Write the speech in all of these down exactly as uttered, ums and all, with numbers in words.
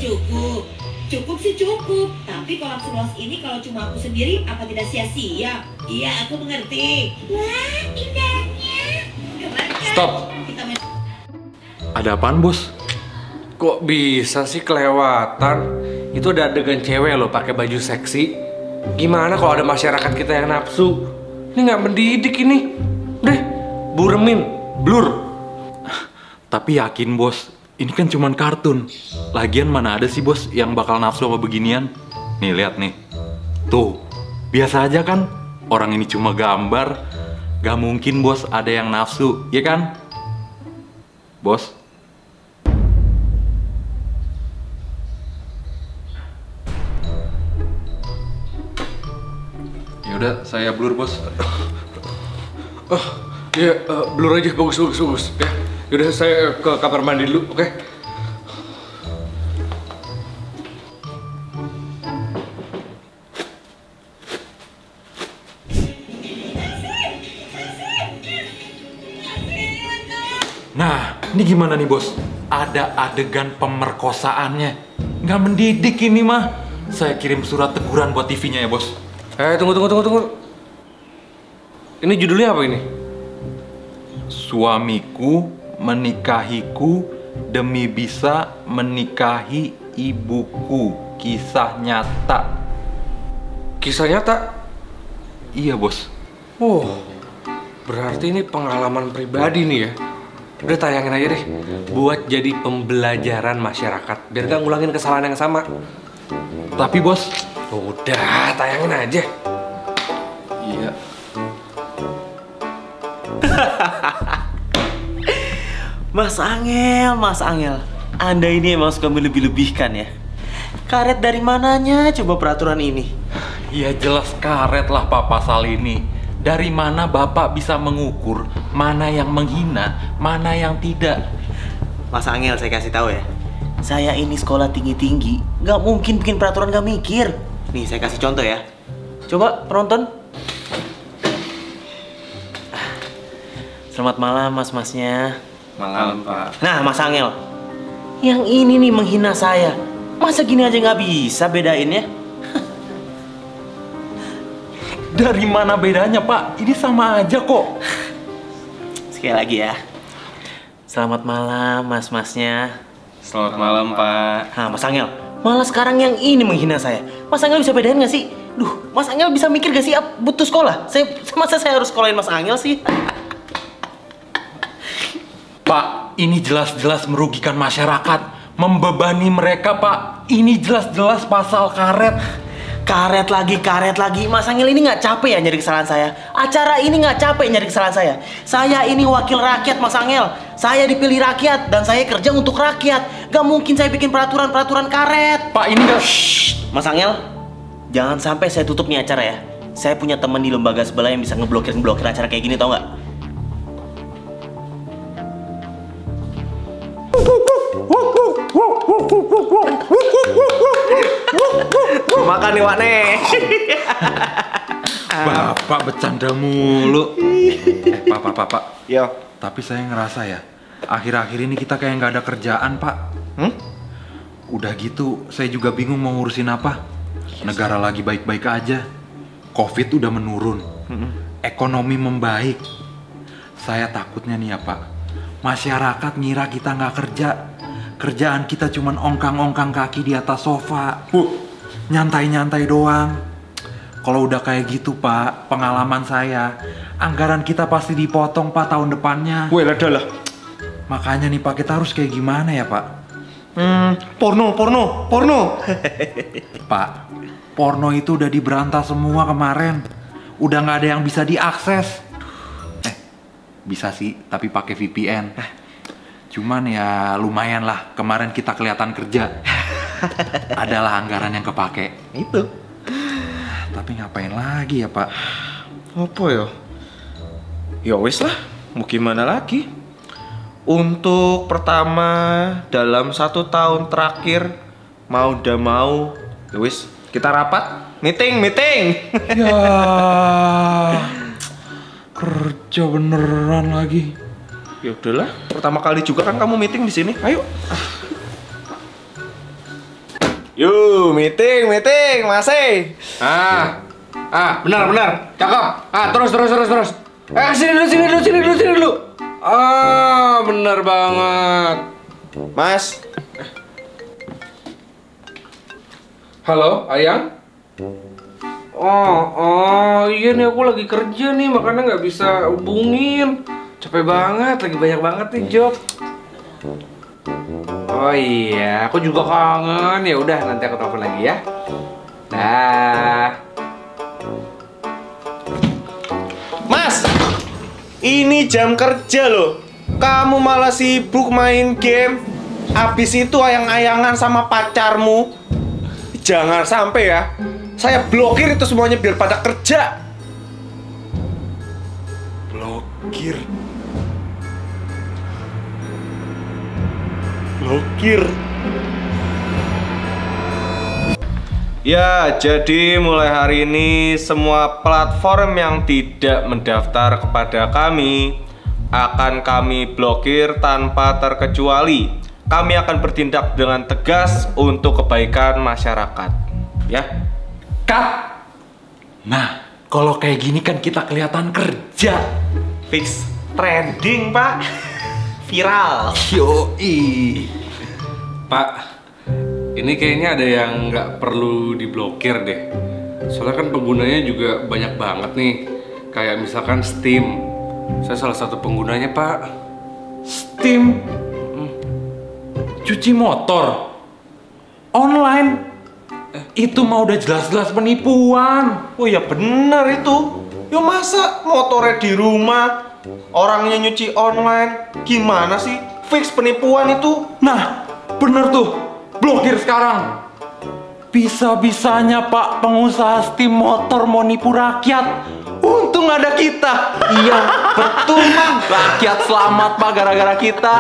cukup. Cukup sih cukup, tapi kolam seluas ini kalau cuma aku sendiri, apa tidak sia-sia? Iya, aku mengerti. Wah, indahnya. Keren kan? Stop. Kita main... Ada apaan, Bos? Kok bisa sih kelewatan? Itu ada adegan cewek loh pakai baju seksi. Gimana kalau ada masyarakat kita yang nafsu? Ini nggak mendidik ini. Deh, buremin, blur. Tapi yakin, Bos, ini kan cuman kartun. Lagian mana ada sih, Bos, yang bakal nafsu sama beginian? Nih, lihat nih. Tuh, biasa aja kan? Orang ini cuma gambar. Gak mungkin, Bos, ada yang nafsu, ya kan? Bos? Ya udah, saya blur, Bos. Oh, iya, uh, blur aja, bagus, bagus, bagus. Ya, yaudah saya ke kamar mandi dulu, oke? Okay? Nah, ini gimana nih, Bos? Ada adegan pemerkosaannya. Nggak mendidik ini mah. Saya kirim surat teguran buat T V-nya ya, Bos. Eh, tunggu, tunggu, tunggu, tunggu. Ini judulnya apa ini? Suamiku menikahiku demi bisa menikahi ibuku. Kisah nyata. Kisah nyata? Iya, Bos. Oh, berarti ini pengalaman pribadi nih ya. Udah tayangin aja deh, buat jadi pembelajaran masyarakat, biar gak ngulangin kesalahan yang sama. Tapi, Bos, udah tayangin aja. iya. Mas Angel, Mas Angel, Anda ini emang suka melebih-lebihkan ya. Karet dari mananya coba peraturan ini? Ya jelas karet lah, Pak, pasal ini. Dari mana Bapak bisa mengukur mana yang menghina, mana yang tidak? Mas Angel, saya kasih tahu ya. Saya ini sekolah tinggi-tinggi, nggak mungkin bikin peraturan nggak mikir. Nih, saya kasih contoh ya. Coba penonton. Selamat malam, mas-masnya. Malam, Pak. Nah, Mas Angel, yang ini nih menghina saya. Masa gini aja nggak bisa bedainnya? Dari mana bedanya, Pak? Ini sama aja kok. Sekali lagi ya. Selamat malam, mas-masnya. Selamat malam, Pak. Nah, Mas Angel, malah sekarang yang ini menghina saya. Mas Angel bisa bedain nggak sih? Duh, Mas Angel bisa mikir gak sih butuh sekolah? Saya, masa saya harus sekolahin Mas Angel sih? Pak, ini jelas-jelas merugikan masyarakat. Membebani mereka, Pak. Ini jelas-jelas pasal karet. Karet lagi, karet lagi. Mas Angel ini nggak capek ya nyari kesalahan saya? Acara ini nggak capek nyari kesalahan saya? Saya ini wakil rakyat, Mas Angel. Saya dipilih rakyat dan saya kerja untuk rakyat. Gak mungkin saya bikin peraturan-peraturan karet. Pak, ini gak... Shh, Mas Angel, jangan sampai saya tutup nih acara ya. Saya punya teman di lembaga sebelah yang bisa ngeblokir-ngeblokir acara kayak gini, tau nggak? Makan nih, Wak nih. Bapak bercanda mulu. Eh, Pak, Pak, Pak, Pak. Yo. Tapi saya ngerasa ya, akhir-akhir ini kita kayak nggak ada kerjaan, Pak. Hmm? Udah gitu, saya juga bingung mau ngurusin apa. Negara lagi baik-baik aja. Covid udah menurun. Ekonomi membaik. Saya takutnya nih ya, Pak. Masyarakat ngira kita nggak kerja. Kerjaan kita cuman ongkang-ongkang kaki di atas sofa. Nyantai-nyantai doang. Kalau udah kayak gitu, Pak, pengalaman saya, anggaran kita pasti dipotong, Pak, tahun depannya. Weh, lah. Makanya nih, Pak, kita harus kayak gimana ya, Pak? Hmm, porno, porno, porno. Pak, porno itu udah diberantas semua kemarin. Udah nggak ada yang bisa diakses. Eh, bisa sih, tapi pakai V P N. Cuman ya lumayan lah, kemarin kita kelihatan kerja. Adalah anggaran yang kepake. Itu. Tapi ngapain lagi ya, Pak? Apa ya? Ya wis lah, mau gimana lagi? Untuk pertama dalam satu tahun terakhir, mau udah mau, ya wis kita rapat, meeting, meeting. Ya, kerja beneran lagi. Ya udahlah, pertama kali juga kan kamu meeting di sini. Ayo. Yuk, meeting, meeting, masih. Ah, ah, benar, benar, cakep. Ah, terus, terus, terus, terus. Eh, sini dulu, sini dulu, sini dulu, sini dulu. Ah, benar banget. Mas, Halo, Ayang? Oh, oh, iya nih aku lagi kerja nih, makanya nggak bisa hubungin. Capek banget, lagi banyak banget nih job. Oh iya, aku juga kangen. Ya udah, nanti aku telepon lagi ya. Dah. Mas, ini jam kerja loh. Kamu malah sibuk main game. Abis itu ayang-ayangan sama pacarmu. Jangan sampai ya. Saya blokir itu semuanya biar pada kerja. Blokir. Blokir. Ya, jadi mulai hari ini semua platform yang tidak mendaftar kepada kami akan kami blokir tanpa terkecuali. Kami akan bertindak dengan tegas untuk kebaikan masyarakat. Ya. Cut. Nah, kalau kayak gini kan kita kelihatan kerja. Fix trending, Pak. Viral. Yoi. Pak, ini kayaknya ada yang nggak perlu diblokir deh. Soalnya kan penggunanya juga banyak banget nih. Kayak misalkan Steam. Saya salah satu penggunanya, Pak. Steam. Cuci motor. Online. Itu mah udah jelas-jelas penipuan. Oh ya benar itu. Yo masa motornya di rumah, orangnya nyuci online. Gimana sih? Fix penipuan itu. Nah, bener tuh. Blokir sekarang. Bisa-bisanya Pak pengusaha Steam motor mau nipu rakyat. Untung ada kita. Iya, betul, Mang. Rakyat selamat Pak gara-gara kita.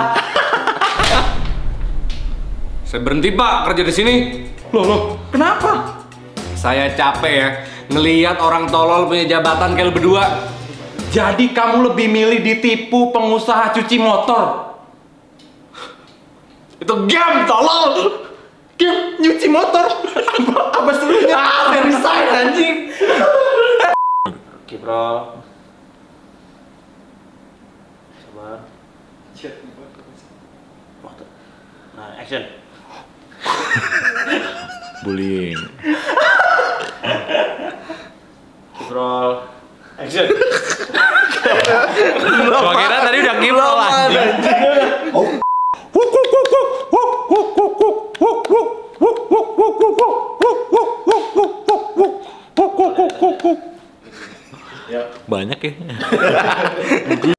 Saya berhenti, Pak, kerja di sini. Loh, loh, kenapa? Saya capek ya ngelihat orang tolol punya jabatan kayak lu berdua. Jadi kamu lebih milih ditipu pengusaha cuci motor? Itu game tolol. Game nyuci motor? Apa, apa serunya? Ah, dari saya anjing. Oke, bro. Sabar. Nah, action. Bullying. Roll. Action. Gua kira tadi udah kiprol Banyak ya.